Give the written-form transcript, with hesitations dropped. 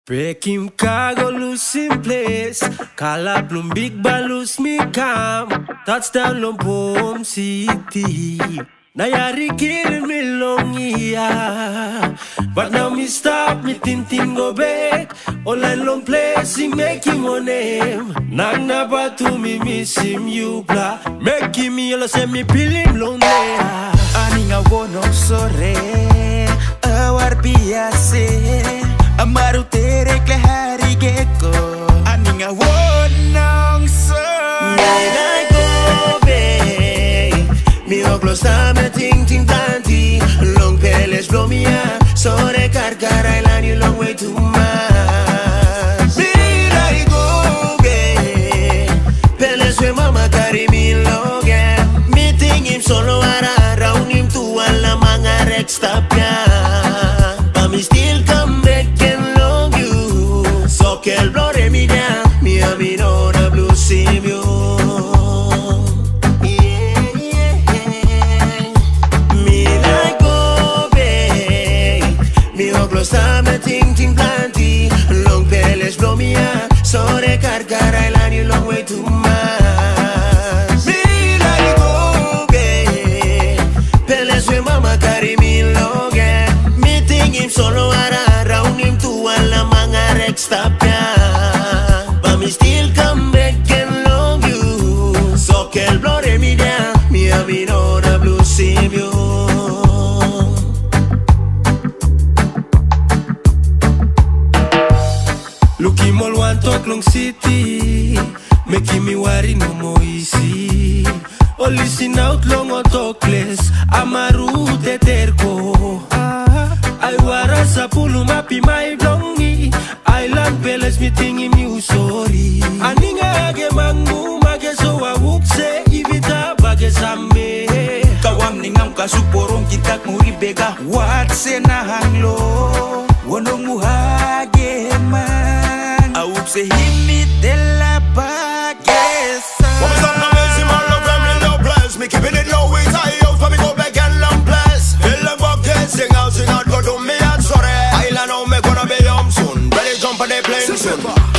Break him cargo, lose him place. Call up Bloom Big Ball, lose me calm. Touchdown Lompom City. Now you're killing me long here. But now me stop, me tintin go back. All I long place, he make him on name. Nang na ba to me miss him you blah. Make him yellow, say me feel him lonely. Aning a wonong sore, awar biase. Amaru tere kle hari geko. Aning a wonong sore. I go back. Me oglo sta me ting ting tanti. Long peles blow me up. Sore carcar island you long way too much. Me I go back. Peles we mama carry me long yeah. Me ting him solo ara round him to alla manga rex stop ya. But me still come back and long you. So que blow me down. Me a me know the blue sim you. Stame ting ting planty. Long peles blow me up. So they cargar island you long way too much. Me like go back. Peles we mama carry me long yeah. Me ting him solo ara round him to alla manga rex stop ya. But me still come back and long you. So que blow me down. Me a me know the blue sim you. Looking all one talk long city. Making me worry no more easy. Oh listen out long or talk less. Amaru te terko. I wara sa pulu mapi my blongi. Island peles me tingi mu sorry. Aninga age mangu mage so awukse. Ibita bage samme. Kawang ningam kasuporong kita muri bega. Watse na hanglo. Wonong muhage man. Awup se himi de la bagesa. When me stop my busy man, love family, love bless. Me keeping it low, it's high out, for me go back and long bless. Fill the bucket, sing out, go do me out, sorry. Island home, me gonna be home soon. Ready jump on the plane soon.